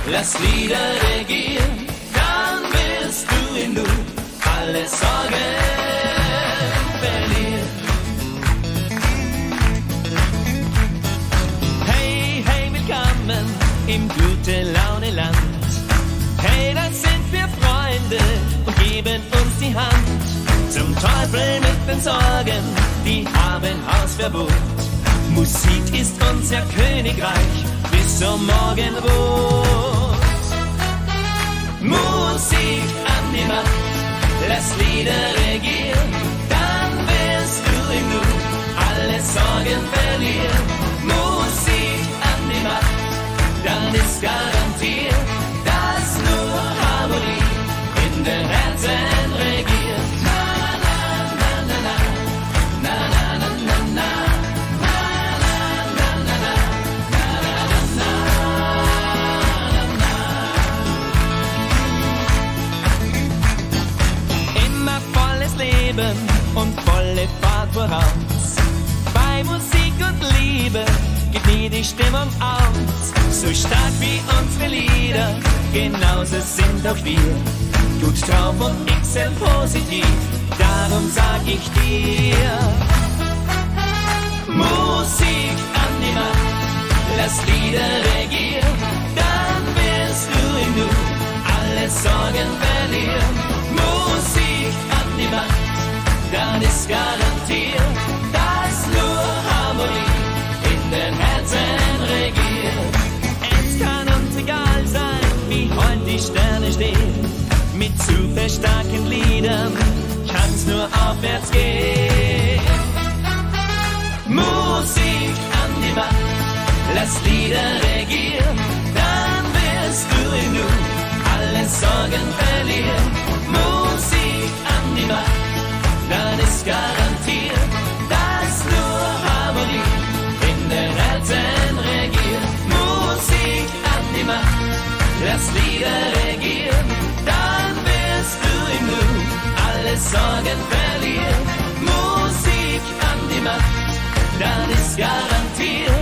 lass Lieder regieren, dann wirst du im Nu alle Sorgen verlieren. Hey, hey, willkommen im Gute-Laune-Land. Hey, da sind wir Freunde und geben uns die Hand. Zum Teufel mit den Sorgen, die haben Hausverbot. Musik ist unser Königreich bis zum Morgenrot. Musik an die Macht, lass Lieder regieren, dann wirst du im Nu alle Sorgen verlieren. Musik an die Macht, dann ist garantiert, dass nur Harmonie in den Herzen regiert. Und volle Fahrt voraus. Bei Musik und Liebe geht nie die Stimmung aus. So stark wie unsere Lieder, genauso sind auch wir. Gut drauf und XL positiv, darum sag ich dir. Musik an die Macht, lass Lieder regieren, dann wirst du im Nu alle Sorgen verlieren. Musik an die Macht, dann ist garantiert, dass nur Harmonie in den Herzen regiert. Es kann uns egal sein, wie heute die Sterne stehen. Mit super starken Liedern kann's nur aufwärts gehen. Musik an die Macht, lass Lieder regieren, dann wirst du im Nu alle Sorgen verlieren. Musik an die Macht, dann ist garantiert, dass nur Harmonie in den Herzen regiert. Musik an die Macht, lass Lieder regieren, dann wirst du im Nu alle Sorgen verlieren. Musik an die Macht, dann ist garantiert,